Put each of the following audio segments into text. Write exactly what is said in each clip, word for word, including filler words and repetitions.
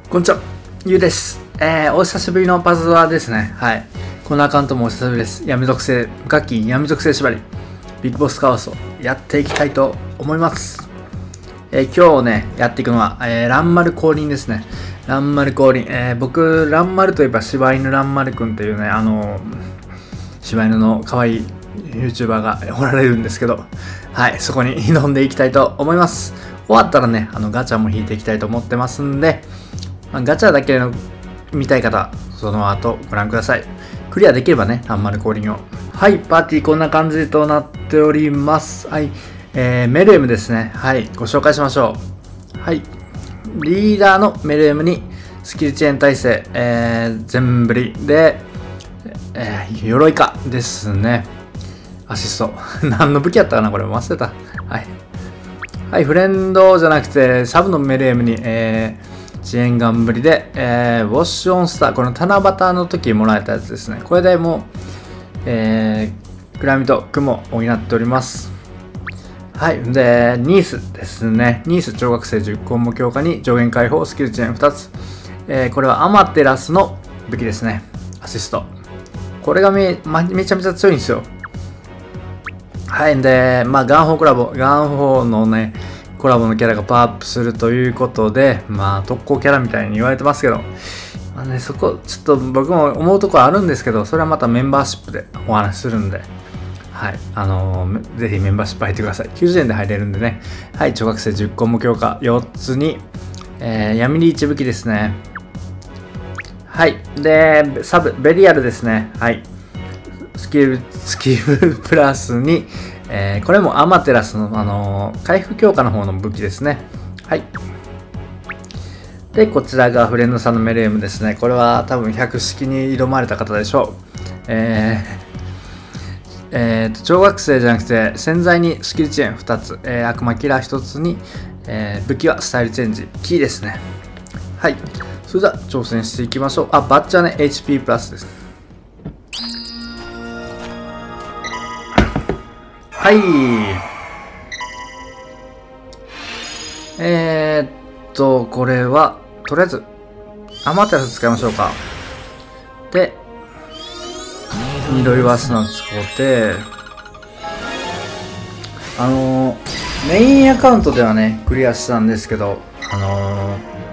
こんにちは、ゆうです。えー、お久しぶりのパズドラですね。はい。このアカウントもお久しぶりです。闇属性、無課金闇属性縛り、ビッグボスカオスをやっていきたいと思います。えー、今日ね、やっていくのは、えー、ランマル降臨ですね。ランマル降臨。えー、僕、ランマルといえば柴犬ランマルくんというね、あのー、柴犬の可愛い YouTuber がおられるんですけど、はい、そこに挑んでいきたいと思います。終わったらね、あのガチャも引いていきたいと思ってますんで、まあ、ガチャだけの見たい方、その後ご覧ください。クリアできればね、ランマル降臨を。はい、パーティーこんな感じとなっております。はい、えー、メルエムですね。はい、ご紹介しましょう。はい、リーダーのメルエムにスキルチェーン耐性、えー、全振りで、えー、鎧化ですね。アシスト。何の武器やったかなこれ忘れた。はい。はい、フレンドじゃなくて、サブのメルエムに、えー、遅延頑張りで、えー、ウォッシュオンスター、この七夕の時もらえたやつですね。これでもう、えー、暗闇と雲を補っております。はい。で、ニースですね。ニース、超学生じゅっ項目強化に上限解放、スキルチェーンふたつ。えー、これはアマテラスの武器ですね。アシスト。これがめ、ま、めちゃめちゃ強いんですよ。はい。で、まあ、ガンホーコラボ。ガンホーのね、コラボのキャラがパワーアップするということで、まあ、特攻キャラみたいに言われてますけど、まあね、そこ、ちょっと僕も思うところあるんですけど、それはまたメンバーシップでお話しするんで、はい。あのー、ぜひメンバーシップ入ってください。きゅうじゅうえんで入れるんでね。はい。小学生じゅっ項目強化よっつに、えー、闇リーチ武器ですね。はい。で、サブ、ベリアルですね。はい。スキル、スキルプラスに、えー、これもアマテラスの、あのー、回復強化の方の武器ですね。はい。で、こちらがフレンドさんのメルエムですね。これは多分百式に挑まれた方でしょう。えー、えーと、超学生じゃなくて、潜在にスキルチェーンふたつ、えー、悪魔キラーひとつに、えー、武器はスタイルチェンジ、キーですね。はい。それでは挑戦していきましょう。あ、バッチはね、エイチピー プラスです。はい。えー、っと、これは、とりあえず、アマテラス使いましょうか。で、緑ワスナ使って、あのー、メインアカウントではね、クリアしたんですけど、あの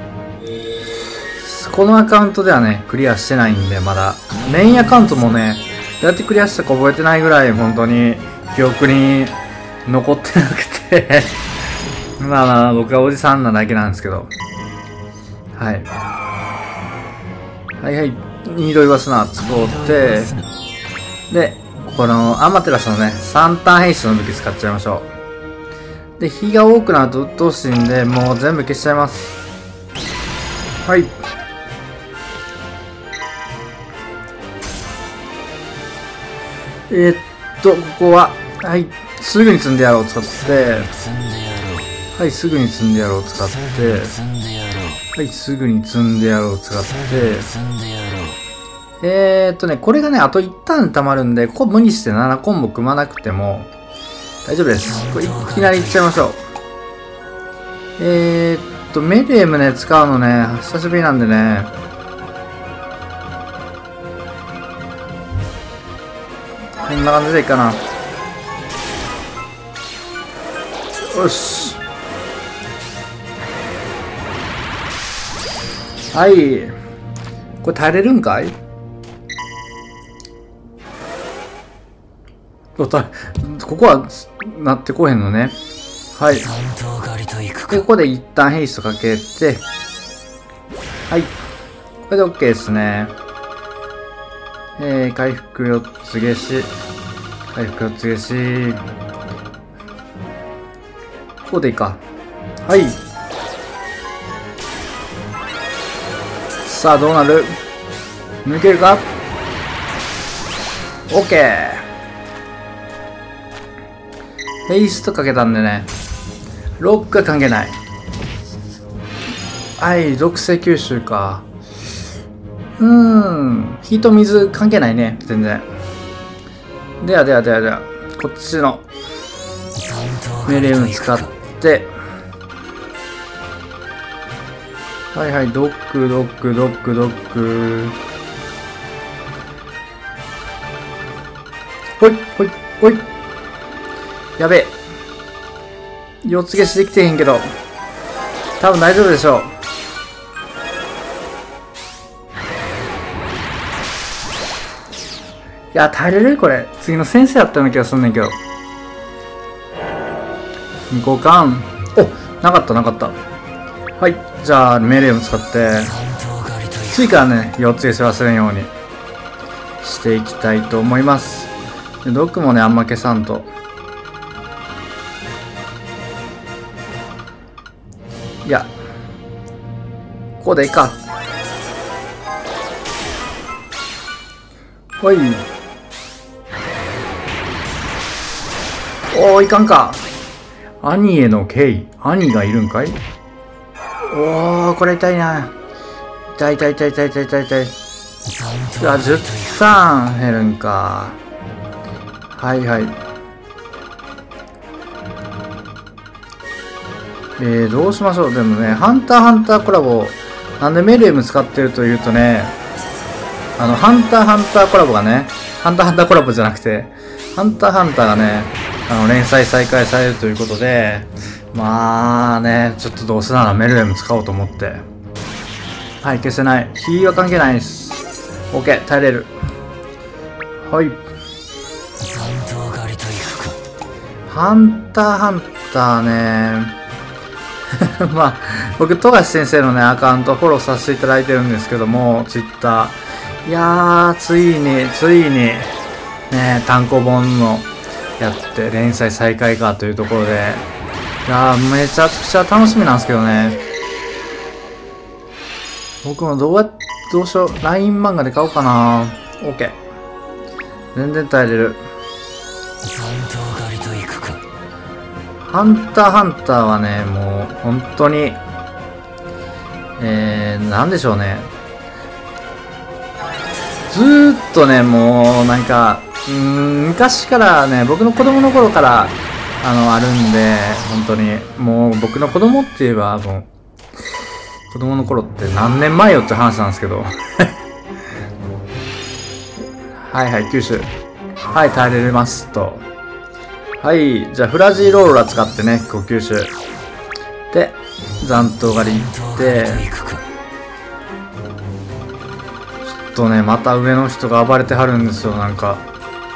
ー、このアカウントではね、クリアしてないんで、まだ、メインアカウントもね、どうやってクリアしたか覚えてないぐらい、本当に、記憶に残ってなくてまあまあ僕はおじさんなだけなんですけど、はい、はいはい緑ワスナー使ってでこのアマテラスのねさんターンヘイストの武器使っちゃいましょう。で火が多くなると鬱陶しいんでもう全部消しちゃいます。はい。えー、っとここははい、すぐに積んでやろう使って、はい、すぐに積んでやろう使って、はい、すぐに積んでやろう使って、えーっとね、これがね、あといちターン溜まるんで、ここ無理してななコンボ組まなくても大丈夫です。これいきなりいっちゃいましょう。えーっと、メルエムね、使うのね、久しぶりなんでね、こんな感じでいいかな。よし。はい。これ耐えれるんかい？ここはなってこへんのね。はい。ここで一旦ヘイストかけて、はい。これで OK ですね。えー、回復よっつ消し。回復よっつ消し。こうでいいか。はい。さあ、どうなる？抜けるか？ OK！ ヘイストかけたんでね。ロックは関係ない。はい、属性吸収か。うーん。火と水関係ないね。全然。ではではではでは、こっちのメレウム使って、 はいはい、ドッグ、ドッグ、ドッグ、ドッグ。ほい、ほい、ほい。やべえ。四つ消しできてへんけど。多分大丈夫でしょう。いや、耐えれるこれ。次の先生やったような気がすんねんけど。五冠。お、なかったなかった。はい。じゃあ、メレーム使って、次からね、四つ消し忘れんようにしていきたいと思います。でドッグもね、あんま消さんと。いや、ここでいいか。ほい。おー、いかんか。兄への敬意。兄がいるんかい。おー、これ痛いな。痛い痛い痛い痛い痛い痛い痛い。じゃあ、じゅうさん減るんか。はいはい。えー、どうしましょう。でもね、ハンターハンターコラボ、なんでメレーム使ってるというとね、あの、ハンターハンターコラボがね、ハンターハンターコラボじゃなくて、ハンターハンターがね、あの、連載再開されるということで、まあね、ちょっとどうせならメレーム使おうと思って。はい、消せない。火は関係ないです。OK、耐えれる。はい。ハンターハンターね。まあ、僕、富樫先生のね、アカウントフォローさせていただいてるんですけども、ツイッター。いやー、ついに、ついに、ね、単行本のやって連載再開かというところで、いやー、めちゃくちゃ楽しみなんですけどね。僕もどうやっ、どうしよう、ライン 漫画で買おうかな。OK。全然耐えれる。ハンターハンターはね、もう本当に、えー、なんでしょうね。ずーっとね、もうなんか、うーん、昔からね、僕の子供の頃から、あの、あるんで、本当に、もう僕の子供って言えば、もう、子供の頃って何年前よって話なんですけど。はいはい、九州。はい、耐えれますと。はい、じゃあフラジーローラー使ってね、ご吸収。で、残党狩り行って、ちょっとね、また上の人が暴れてはるんですよ、なんか。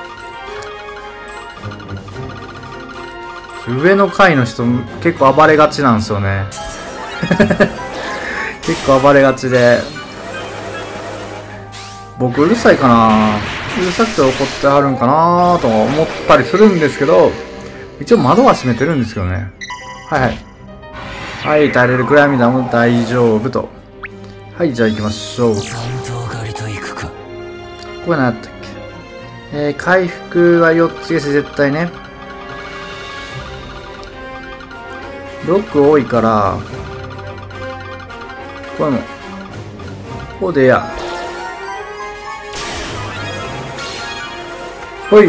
上の階の人、結構暴れがちなんですよね。結構暴れがちで。僕うるさいかなうるさくて怒ってはるんかなと思ったりするんですけど、一応窓は閉めてるんですけどね。はいはい。はい、耐えれる暗闇だも大丈夫と。はい、じゃあ行きましょう。これ何やったっけ。えー、回復はよっつ消し絶対ね。ロック多いから、これも、こうでや。ほい。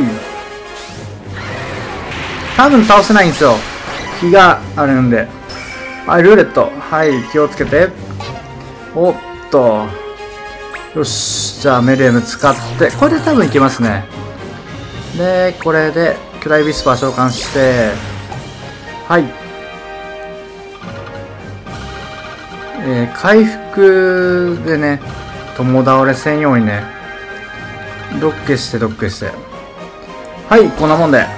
多分倒せないんですよ。火があるんで。はい、ルーレット。はい、気をつけて。おっと。よし。じゃあ、メレーム使って、これで多分いけますね。で、これで、巨大ビスパー召喚して、はい。えー、回復でね、共倒れせんようにね、ドッケして、ドッケして。はい、こんなもんで。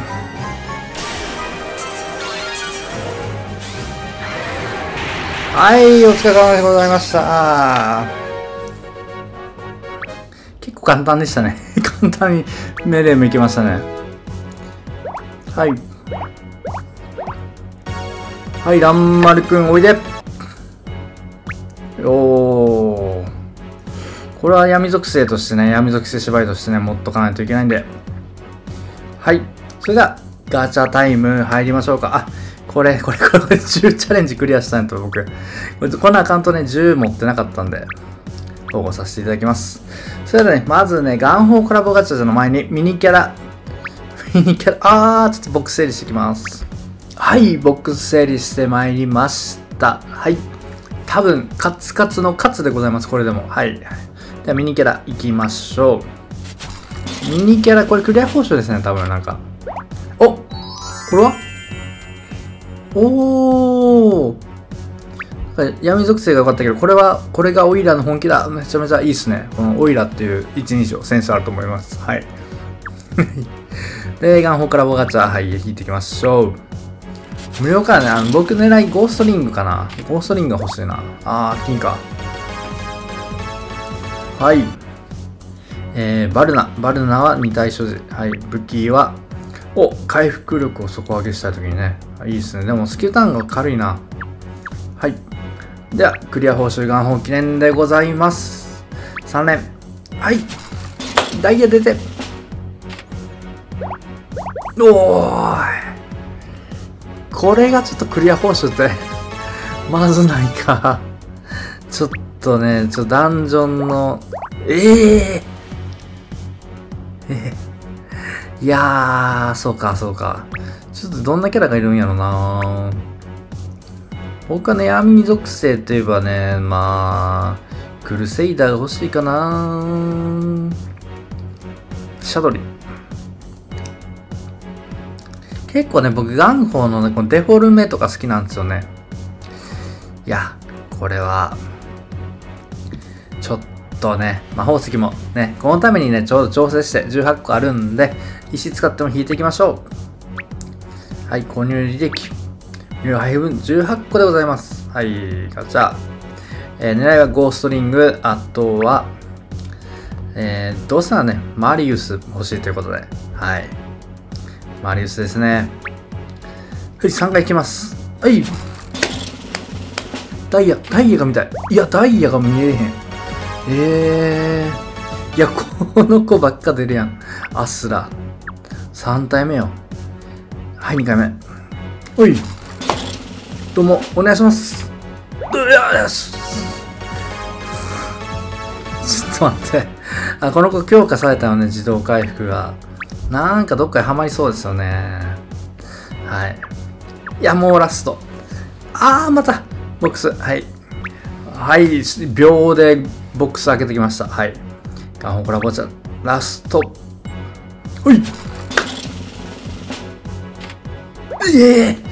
はい、お疲れ様でございました。結構簡単でしたね。簡単にメレームいけましたね。はい。はい、ランマルくんおいで。おー。これは闇属性としてね、闇属性縛りとしてね、持っとかないといけないんで。はい。それでは、ガチャタイム入りましょうか。あ、これ、これ、これ、じゅうチャレンジクリアしたんと、僕。このアカウントね、じゅう持ってなかったんで、保護させていただきます。それではね、まずね、ガンホーコラボガチャの前に、ミニキャラ、ミニキャラ、あー、ちょっとボックス整理していきます。はい、ボックス整理してまいりました。はい。 多分、カツカツのカツでございます。これでも。はい。では、ミニキャラいきましょう。ミニキャラ、これクリア報酬ですね。多分、なんか。お、これはおー。闇属性が良かったけど、これは、これがオイラの本気だ。めちゃめちゃいいっすね。このオイラっていう一人称、センスあると思います。はい。で、ガンホーからボガチャ、はい、引いていきましょう。無料からね、あの僕狙いゴーストリングかな。ゴーストリングが欲しいな。あー、金か。はい。えー、バルナ。バルナはに体所持。はい。武器は、お、回復力を底上げしたいときにね。いいですね。でも、スキルターンが軽いな。はい。では、クリア報酬ガンホー記念でございます。さん連。はい。ダイヤ出て。おーい。これがちょっとクリア報酬ってまずないか。ちょっとね、ちょっとダンジョンの、ええー、えー、いやー、そうか、そうか。ちょっとどんなキャラがいるんやろな。僕はね、闇属性といえばね、まあ、クルセイダーが欲しいかな。シャドリ。結構ね、僕、ガンホーのね、このデフォルメとか好きなんですよね。いや、これは、ちょっとね、魔法石もね、このためにね、ちょうど調整してじゅうはっこあるんで、石使っても引いていきましょう。はい、購入履歴。入配分じゅうはっこでございます。はい、ガチャ。えー、狙いはゴーストリング、あとは、えー、どうせならね、マリウス欲しいということで、はい。マリウスですね。はい、さんかいいきます。はい。ダイヤ、ダイヤが見たい。いや、ダイヤが見えへん。えー。いや、この子ばっか出るやん。アスラ。さん体目よ。はい、にかいめ。おい。どうも、お願いします。うやよし。ちょっと待って。あ、この子強化されたよね、自動回復が。なんかどっかにはまりそうですよね。はい。いや、もうラスト。あー、また、ボックス。はい。はい、秒でボックス開けてきました。はい。ガンホコラボチャ、ラスト。ほい。ええー、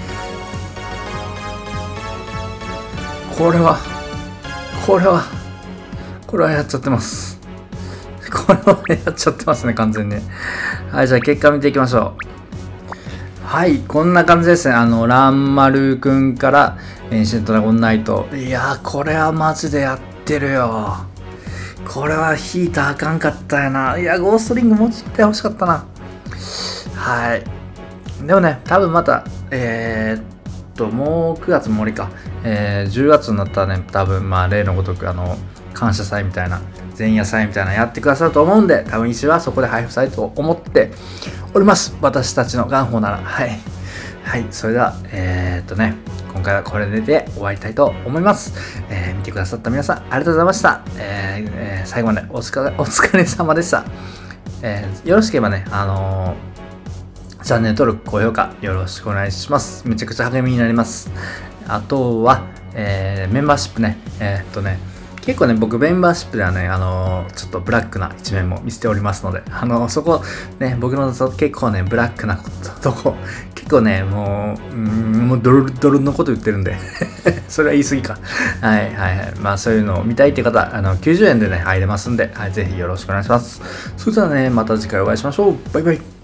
これは、これは、これはやっちゃってます。これはやっちゃってますね、完全に。はい、じゃあ結果見ていきましょう。はい、こんな感じですね。あの、ランマルくんから、エンシェントドラゴンナイト。いやー、これはマジでやってるよ。これは引いたらあかんかったよな。いや、ゴーストリングもうちょっと欲しかったな。はい。でもね、多分また、えー、っと、もうくがつも終わりか。えー、じゅうがつになったらね、多分まあ、例のごとく、あの、感謝祭みたいな、前夜祭みたいなやってくださると思うんで、多分石はそこで配布されると思っております。私たちのガンホーなら。はい。はい。それでは、えー、っとね、今回はこれで終わりたいと思います。えー、見てくださった皆さん、ありがとうございました。えーえー、最後までお疲れ、お疲れ様でした。えー、よろしければね、あのー、チャンネル登録、高評価よろしくお願いします。めちゃくちゃ励みになります。あとは、えー、メンバーシップね、えー、っとね、結構ね、僕メンバーシップではね、あのー、ちょっとブラックな一面も見せておりますので、あのー、そこ、ね、僕の結構ね、ブラックなとこ、結構ね、もう、うん、もうドルドルのこと言ってるんで、それは言い過ぎか。はいはいはい。まあそういうのを見たいって方、あの、きゅうじゅうえんでね、入れますんで、はい、ぜひよろしくお願いします。それではね、また次回お会いしましょう。バイバイ。